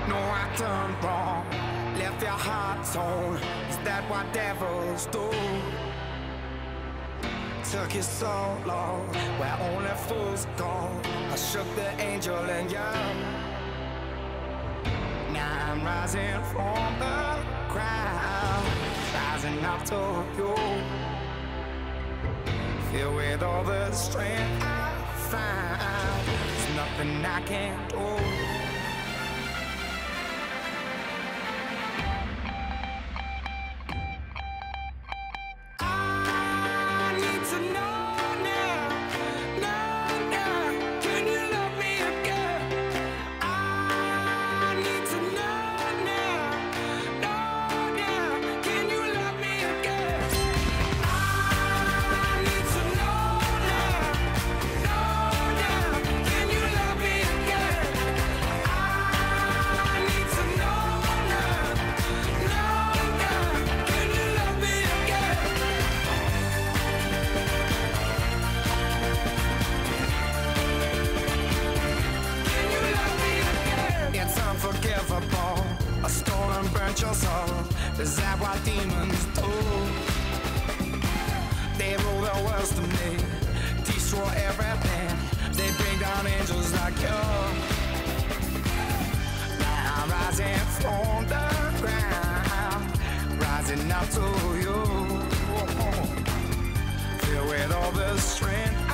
No, I done wrong, left your heart torn. Is that what devils do? Took you so long, where only fools go. I shook the angel in you. Now I'm rising from the ground, rising up to you. Filled with all the strength I find, there's nothing I can't do. A storm burnt your soul. Is that what demons do? They rule the world to me, destroy everything. They bring down angels like you. Now I'm rising from the ground, rising up to you. Filled with all the strength